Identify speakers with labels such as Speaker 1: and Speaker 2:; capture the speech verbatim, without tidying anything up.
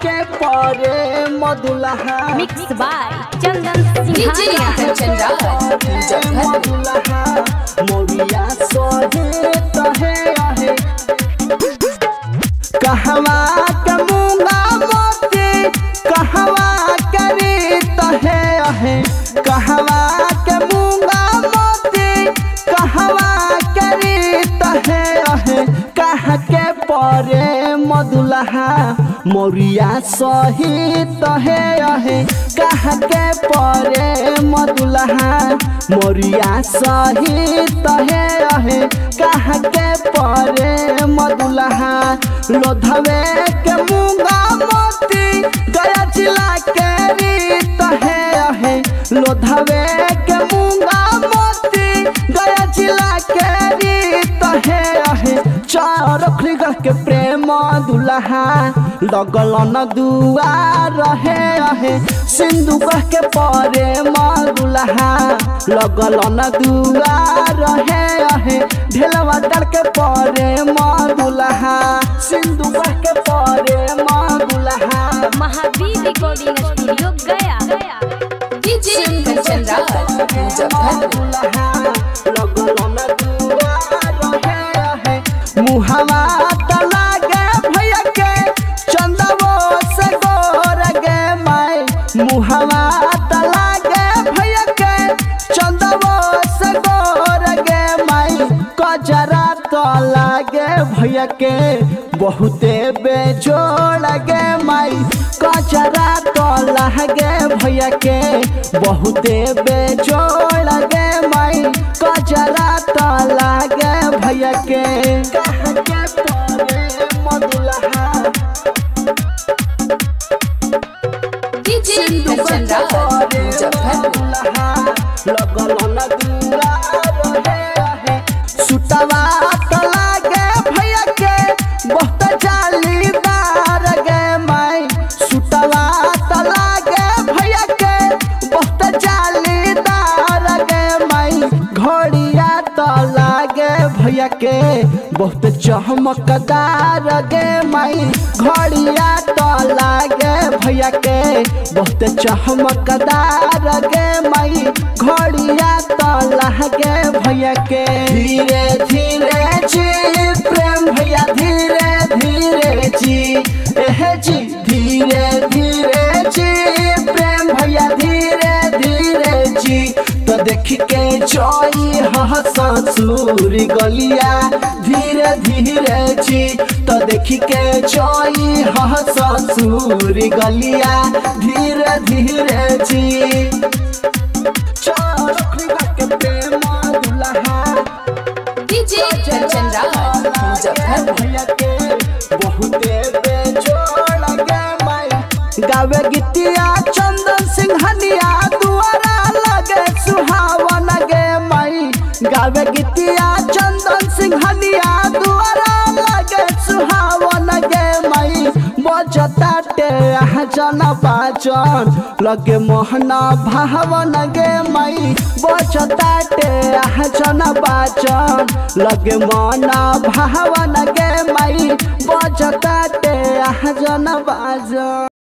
Speaker 1: के परे मधुलहा
Speaker 2: मिक्स बाय चंदन सिंघानिया
Speaker 1: मधुलहा मोरिया सोहे तहे आहे कहवा के मूंगा मोती कहवा करी तहे आहे कहवा के मूंगा मोती कहवा करी तहे आहे कह के परे मधुलहा मोरिया सही तहे आहे कह के परे मधुलहा मोरिया सही तहे आहे कह के परे मधुलहा लोधवे के मूंगा मोती गया जिला के रीत है आहे लोधवे के मूंगा मोती गया जिला के रीत है आहे चार के प्रेम दुल्हा लगल न दुआर रहे आहे सिंधु कह के परे दुल्हा लगल न दुआर रहे आहे ढेलवा डर के परे दुल्हा सिंधु कह के परे दुल्हा
Speaker 2: महावीर रिकॉर्डिंग स्टूडियो गया
Speaker 1: डीजे दुल्हा लगल न दुआर रहे आहे मुहवा मुहवा तला गे भैया के चंदवो से गोर गे माई कजरा तला गे भैया के बहुते बेजोड़ गे माई कजरा तला गे भैया के बहुते बेजोड़ गे माई कजरा तला गे भैया के कह के परे मधुलहा सुतवा तला गे भैया के बहुत जालीदार गे माई सुतवा तला गे भैया के बहुत जालीदार गे माई घड़िया तला गे भैया के बहुत चमकदार गे माई घड़िया तला गे भैया के बहुत चमकदार गे माई घड़िया तला गे भैया के धीरे धीरे जी प्रेम भैया धीरे धीरे जी एह जी धीरे धीरे जी प्रेम भैया धीरे धीरे जी तो देख के जोई ससुर गलिया धीरे धीरे जी तो देख के जोई ससुर गलिया धीरे धीरे जी के प्रेम दुल्हा
Speaker 2: डीजे
Speaker 1: भैया के बहुते बेजोड़ गे माई गावे गीतिया चंदन सिंघानिया दुआरा लगे सुहावन गे माई गावे गीतिया चंदन सिंघानिया दुआरा लगे सुहावन गे माई बजताटे जन पाचन लगे मोहना भावन गे माई बजताटे जन पाचन लगे मोहना भावन गे माई बजताटे जन बाजन।